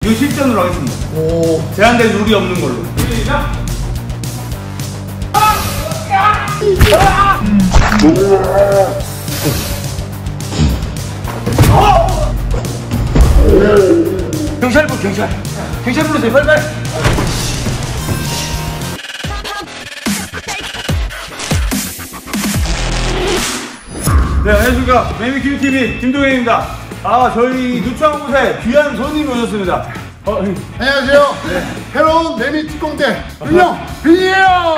이거 실전으로 하겠습니다. 오. 제한된 룰이 없는 걸로. 시작! 경찰 부르세요, 빨리. 네, 안녕하십니까. 매미큐TV 김동현입니다. 저희 누추한 곳에 귀한 손님이 오셨습니다. 안녕하세요. 네. 새로운 매미 특공대 은영 빈이에요.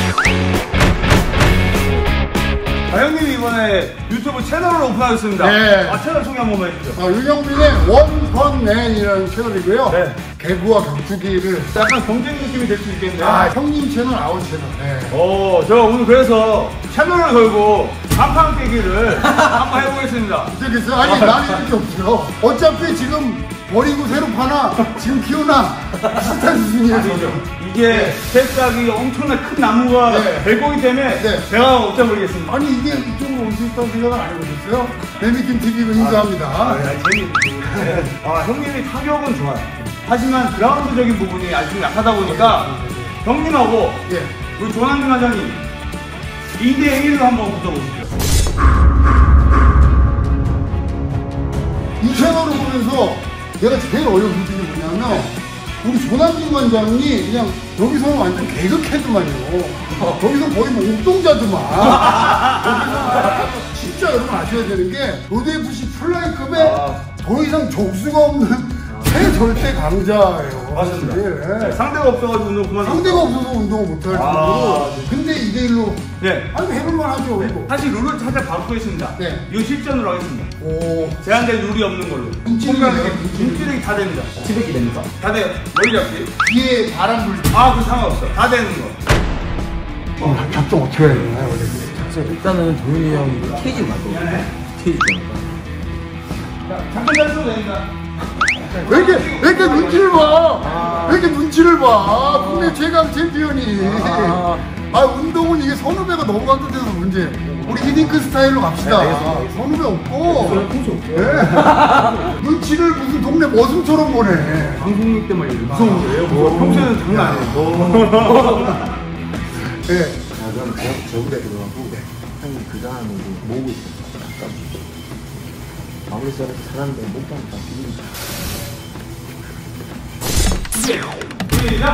형님이 이번에 유튜브 채널을 오픈하셨습니다. 네. 채널 소개 한 번만 해주세요. 은영빈의 원펀맨이라는 채널이고요. 네. 개그와 격투기를 약간 경쟁 느낌이 될 수 있겠네요. 형님 채널, 아웃 채널. 네. 저 오늘 그래서 채널을 걸고 간판 깨기를 한번 해보겠습니다. 어떻겠어요? 아니, 나는 이렇게 없어요. 어차피 지금 버리고 새로 파나, 지금 키우나, 비슷한 수준이에요. 이게 새싹이 엄청난 큰 나무가 될 거기 때문에 제가 어찌 모르겠습니다. 아니, 이게 이쪽으로 올 수 있다고 생각은 안 해보셨어요? 매미킴TV가 인사합니다. 형님이 타격은 좋아요. 하지만 그라운드적인 부분이 아주 약하다 보니까 형님하고 우리 조남준 과장님 2대1로 한번 붙어보시죠. 이 채널을 보면서 내가 제일 어려운 부분이 뭐냐면 우리 조남준 관장이 그냥 여기서는 완전 개그 캐드만요. 거기서 거의 뭐 옥동자드만. 진짜 여러분 아셔야 되는 게 로드FC 플라이급에 더 이상 족수가 없는 최절대 강자예요. 맞습니다. 네. 상대가 없어가지고 운동 그만. 상대가 없어서 운동을 못할 정도로. 근데 2대1로 아니 해볼만 하죠. 이거. 사실 룰을 살짝 바꾸겠습니다. 이거 실전으로 하겠습니다. 오. 제한된 룰이 없는 걸로. 눈찌르기 다 됩니다. 치백기 됩니까? 다 돼요. 머리 잡기. 뒤에 바람 불기. 그 상관없어. 다 되는 거. 작전 어떻게 해야 되나요? 일단은 동윤이 형이 케이지 맞고 케이지 잠깐 잘 써도 됩니다. 왜 이렇게 눈치를 봐? 왜 이렇게 눈치를 봐? 국내 최강 챔피언이. 운동은 이게 선후배가 너무 강조돼서 문제. 우리 히딩크 스타일로 갑시다. 선후배 없고. 눈치를 무슨 동네 머슴처럼 보내. 방송국 때만 이렇게 무서운 거예요? 평소에는 장난 아니에요. 그럼 저부대 들어가고 형이 그 다음에 모으고 있어. 아무리 써도 사람들 못 가니까 비밀이야. 시작!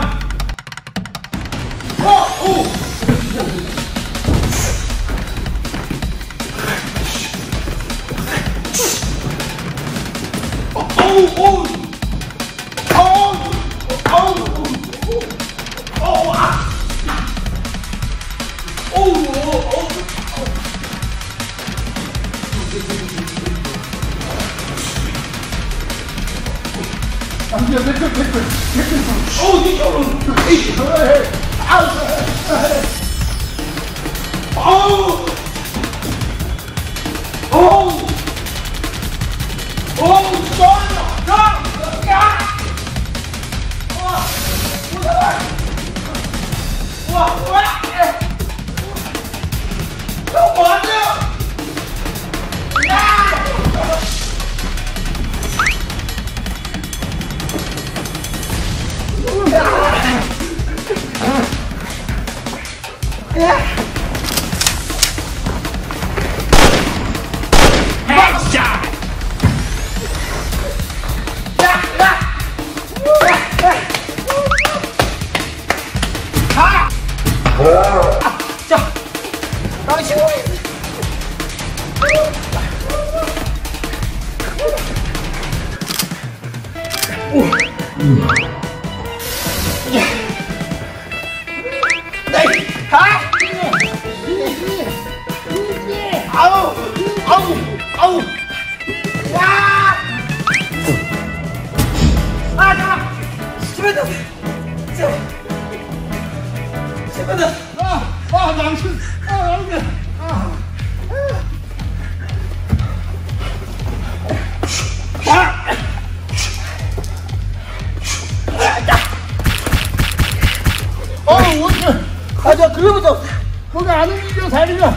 자, 그거부터 거기 안 움직여, 다리가.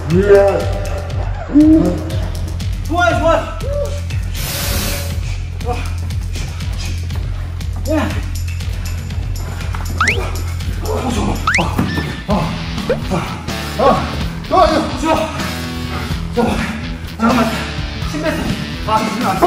좋아요, 좋아요. 야. 잠깐만. 10m. 아, 지금 안 돼.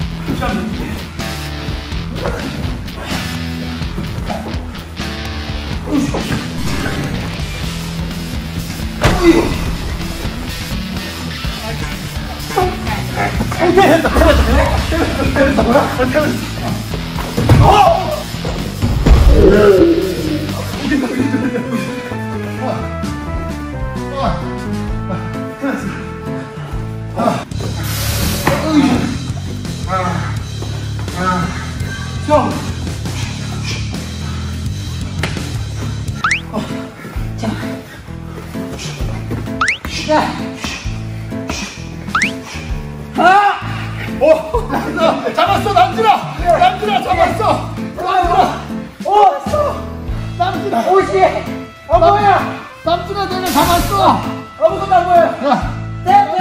잡았어 남준아 잡았어 남준아 오씨! 뭐야! 남준아 내가 잡았어 아무것도 안 보여! 네!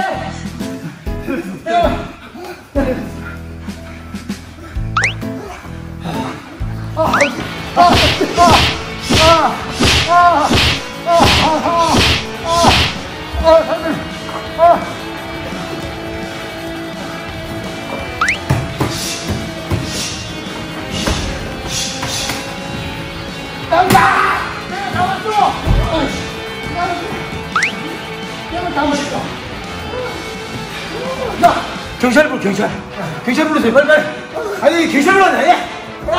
경찰 불러, 경찰. 경찰 불러세요, 빨리. 아니, 경찰 불러야 돼.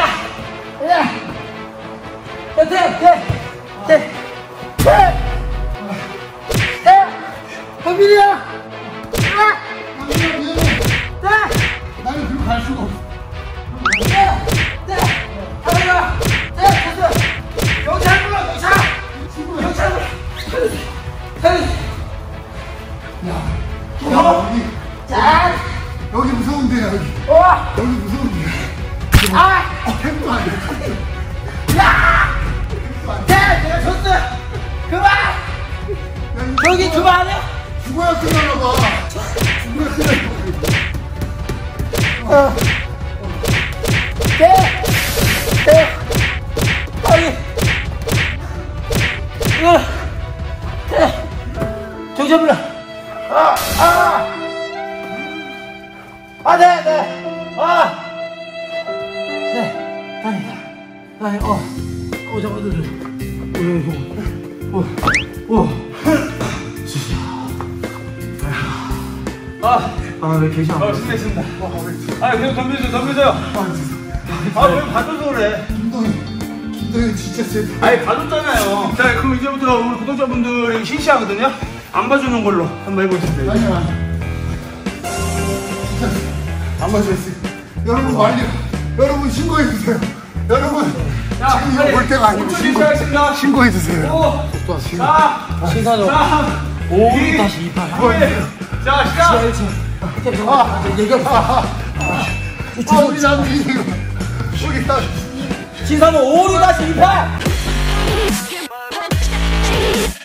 범인이야! 나는 그리고 갈 수가 없어 경찰 불러! 여기 무서운 데야 여기 무서운 데야 템도 아니야 내가 졌어! 그만! 저기 그만해! 죽어야 끝나나 봐 죽어야 끝나나 경찰 불러! 네, 괜찮아. 실례했습니다. 계속 덤벼줘요. 왜 봐줘서 그래. 김동현 진짜 세다 아니, 봐줬잖아요. 자, 그럼 이제부터 우리 구독자분들이 실시하거든요? 안 봐주는 걸로 한번 해보시죠. 아니야 안 맞았어요 여러분 말려 여러분 신고해주세요 여러분 지금 이거 볼 때가 아니고 실시하겠습니다. 신고해주세요 5, 4, 3, 5-28. 자, 시작! 우리 남편이 여기 딱 신사는 5-28!